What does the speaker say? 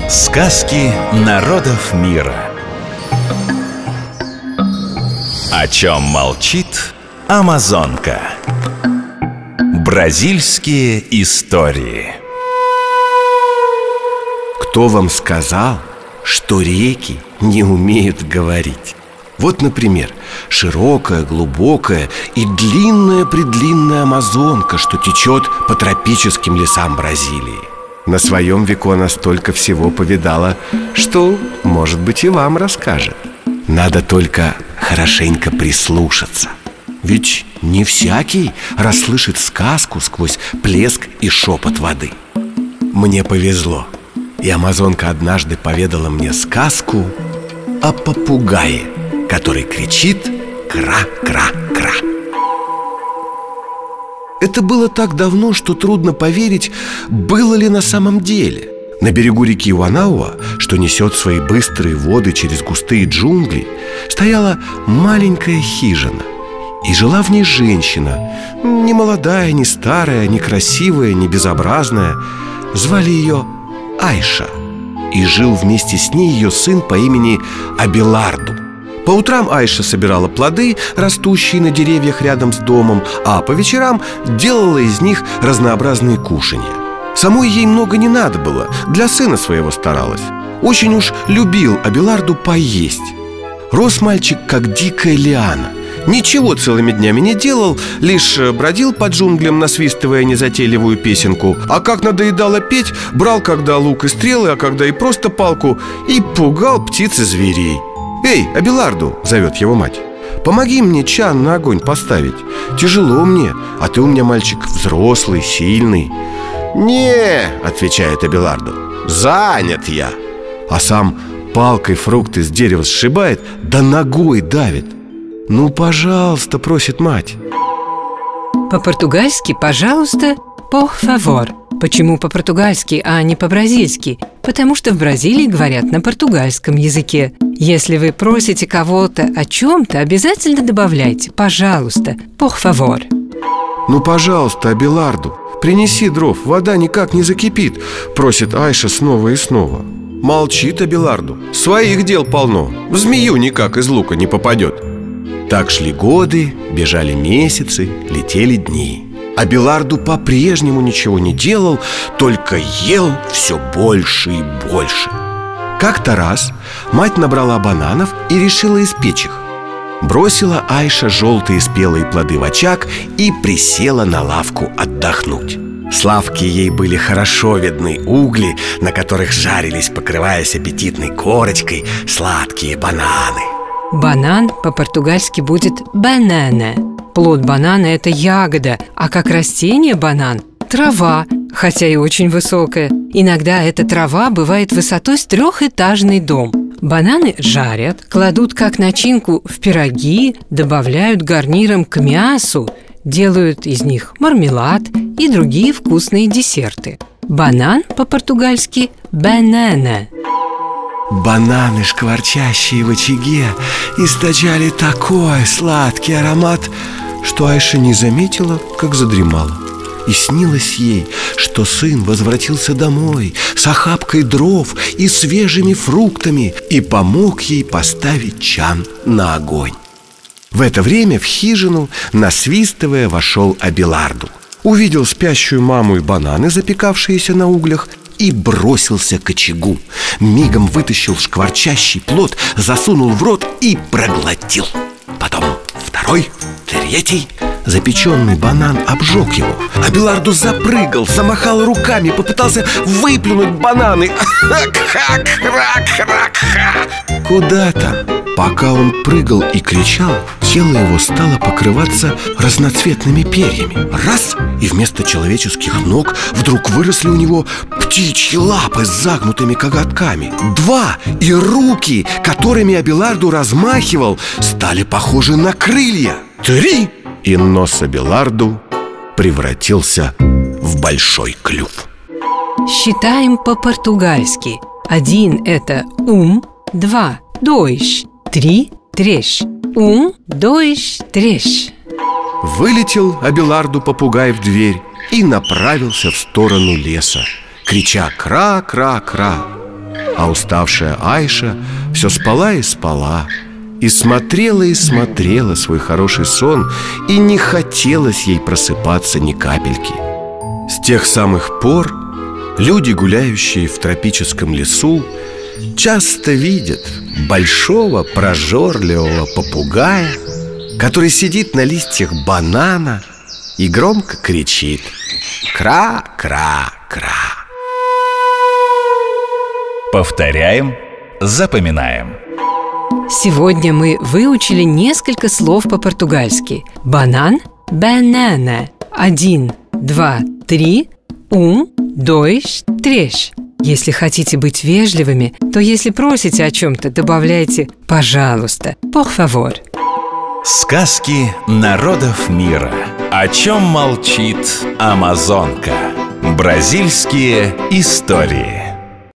Сказки народов мира. О чем молчит амазонка. Бразильские истории. Кто вам сказал, что реки не умеют говорить? Вот, например, широкая, глубокая и длинная-предлинная Амазонка, что течет по тропическим лесам Бразилии. На своем веку она столько всего повидала, что, может быть, и вам расскажет. Надо только хорошенько прислушаться. Ведь не всякий расслышит сказку сквозь плеск и шепот воды. Мне повезло, и Амазонка однажды поведала мне сказку о попугае, который кричит «кра-кра-кра». Это было так давно, что трудно поверить, было ли на самом деле. На берегу реки Уанауа, что несет свои быстрые воды через густые джунгли, стояла маленькая хижина. И жила в ней женщина, не молодая, не старая, не красивая, не безобразная. Звали ее Айша. И жил вместе с ней ее сын по имени Абеларду. По утрам Айша собирала плоды, растущие на деревьях рядом с домом, а по вечерам делала из них разнообразные кушанья. Самой ей много не надо было, для сына своего старалась. Очень уж любил Абеларду поесть. Рос мальчик, как дикая лиана. Ничего целыми днями не делал, лишь бродил по джунглям, насвистывая незатейливую песенку. А как надоедало петь, брал когда лук и стрелы, а когда и просто палку, и пугал птиц и зверей. «Эй, Абеларду!» — зовет его мать. «Помоги мне чан на огонь поставить. Тяжело мне, а ты у меня мальчик взрослый, сильный». «Не!» — отвечает Абеларду. «Занят я!» А сам палкой фрукты с дерева сшибает, да ногой давит. «Ну, пожалуйста!» — просит мать. По-португальски «пожалуйста» «por favor». Почему по-португальски, а не по-бразильски? Потому что в Бразилии говорят на португальском языке. Если вы просите кого-то о чем-то, обязательно добавляйте «пожалуйста», «por favor». «Ну, пожалуйста, Абеларду, принеси дров, вода никак не закипит», — просит Айша снова и снова. Молчит Абеларду. Своих дел полно, в змею никак из лука не попадет. Так шли годы, бежали месяцы, летели дни. Абеларду по-прежнему ничего не делал, только ел все больше и больше. Как-то раз мать набрала бананов и решила испечь их. Бросила Айша желтые спелые плоды в очаг и присела на лавку отдохнуть. С лавки ей были хорошо видны угли, на которых жарились, покрываясь аппетитной корочкой, сладкие бананы. Банан по-португальски будет «банана». Плод банана – это ягода, а как растение банан – трава, хотя и очень высокая. Иногда эта трава бывает высотой с трехэтажный дом. Бананы жарят, кладут как начинку в пироги, добавляют гарниром к мясу, делают из них мармелад и другие вкусные десерты. Банан по-португальски «банана». Бананы, шкварчащие в очаге, источали такой сладкий аромат, что Айша не заметила, как задремала. И снилось ей, что сын возвратился домой с охапкой дров и свежими фруктами и помог ей поставить чан на огонь. В это время в хижину, насвистывая, вошел Абеларду. Увидел спящую маму и бананы, запекавшиеся на углях, и бросился к очагу. Мигом вытащил шкварчащий плод, засунул в рот и проглотил. Потом второй, третий. Запеченный банан обжег его. Абеларду запрыгал, замахал руками, попытался выплюнуть бананы. Куда там? Пока он прыгал и кричал, тело его стало покрываться разноцветными перьями. Раз, и вместо человеческих ног вдруг выросли у него птичьи лапы с загнутыми коготками. Два, и руки, которыми Абеларду размахивал, стали похожи на крылья. Три, и нос Абеларду превратился в большой клюв. Считаем по-португальски. 1 – это два – dois, 3 – трещ. 1, 2, 3. Вылетел Абеларду попугай в дверь и направился в сторону леса, крича «кра-кра-кра». А уставшая Айша все спала и спала, и смотрела свой хороший сон, и не хотелось ей просыпаться ни капельки. С тех самых пор люди, гуляющие в тропическом лесу, часто видят большого прожорливого попугая, который сидит на листьях банана и громко кричит: «Кра-кра-кра». Повторяем, запоминаем. Сегодня мы выучили несколько слов по-португальски. Банан – banana. 1, 2, 3. 1, 2, 3. Если хотите быть вежливыми, то если просите о чем-то, добавляйте «пожалуйста», «por favor». Сказки народов мира. О чем молчит Амазонка? Бразильские истории.